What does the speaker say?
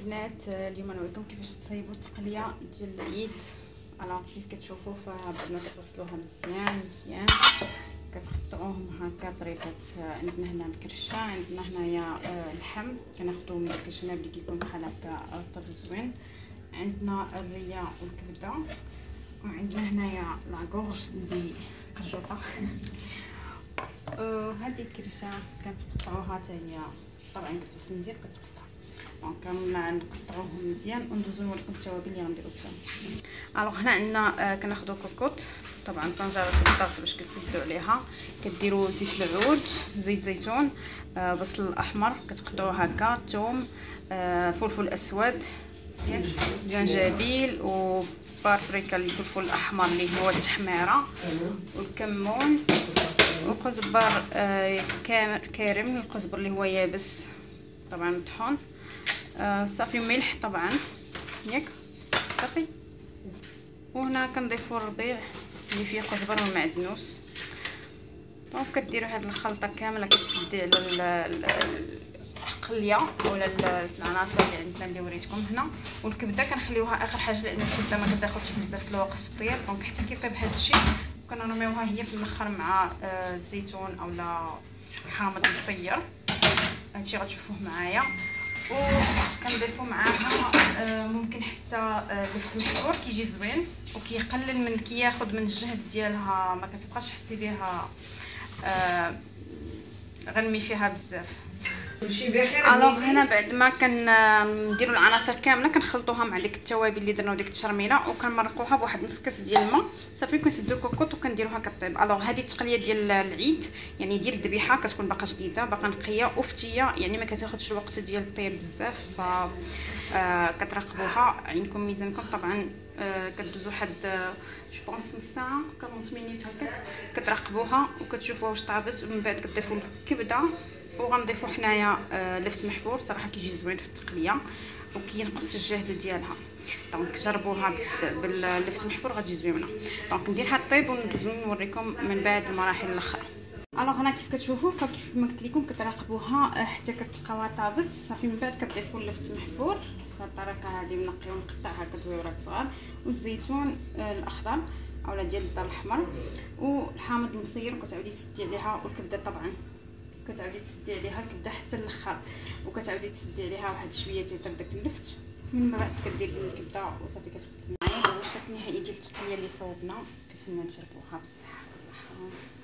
البنات، اليوم نوريكم كيفاش تصايبوا التقليه ديال العيد. كيف كتشوفوا فبعد ما كتغسلوها مزيان كتقطعوهم هكا طريقه. عندنا هنا الكرشه، عندنا هنايا اللحم كناخذوا من داك الجناب اللي كيكون بحال هكا رطب زوين، عندنا الريه والكبده، وعندنا هنايا لاكورج اللي قرجوطه. هذه الكرشه كنتقطعوها حتى هي، طبعا كتغسل مزيان كتقطع. كنقطعوهم مزيان وندوزو نوريكم التوابل اللي غنديرو فيهم. هنا عندنا كناخذوا كوكوط، طبعا طنجره الضغط باش كتسدوا عليها. كديروا زيت العود، زيت زيتون، بصل الاحمر كتقطعوه هكا، ثوم، فلفل اسود، جنجبيل وبابريكا اللي الفلفل الاحمر اللي هو التحميره، والكمون، وقزبر كارم، القزبر اللي هو يابس طبعا مطحون، صافي ملح طبعا ياك صافي. وهنا كنضيفوا الربيع اللي فيه قزبر والمعدنوس. دونك كديروا هاد الخلطه كامله كتسدي على التقليه ولا العناصر اللي عندنا اللي وريتكم هنا. والكبده كنخليوها اخر حاجه لان الكبده ما كتاخذش بزاف الوقت في الطياب، دونك حتى كيطيب هذا الشيء كنرميوها هي في الاخر مع الزيتون اولا حامض مصير. هادشي غتشوفوه معايا. وكنضيفوا معاها ممكن حتى لفت محفور كيجي زوين وكيقلل من كياخذ من الجهد ديالها، ما كتبقاش تحسي بها غنمي فيها بزاف. هنا بعد ما كنديروا العناصر كامله كنخلطوها مع ديك التوابل اللي درنا وديك التشرميله، وكنمرقوها بواحد نص كاس ديال الماء صافي. كنسدو الكوكوط وكنديروها كطيب. هذه التقليه ديال العيد يعني ديال الذبيحه كتكون باقا جديده باقا نقيه وفتيه، يعني ما كتاخذش الوقت ديال الطيب بزاف. ف كتراقبوها عينكم ميزانكم طبعا. كدوزو واحد جوبونس نص ساعه 40 مينوت هكاك كتراقبوها وكتشوفوها واش طابت. ومن بعد كتضيفوا الكبده وغنضيفوا حنايا لفت محفور، صراحه كيجي زوين في التقليه وكينقص الجهد ديالها. دونك جربوها باللفت محفور غتجي زوينه. دونك نديرها طيب وندوزو نوريكم من بعد المراحل الاخرى. هنا كيف كتشوفوا فكيف ما قلت لكم كتراقبوها حتى كتلقاوها طابت صافي. من بعد كتضيفوا اللفت محفور بهذه الطريقه هذه، منقيو ونقطعها كدويرات صغار، والزيتون الاخضر اولا ديال الدار الاحمر، والحامض المصير وكتعاودي تسدي عليها، والكبده طبعا كتعاودي تسدي عليها الكبده حتى الاخر، وكتعاودي تسدي عليها واحد شويه تيطيب داك اللفت. من بعد كديري الكبده وصافي كتغسلي معايا. هذا هو الشكل النهائي ديال التقليه اللي صوبنا. كنتمنى تجربوها بالصحه والراحه.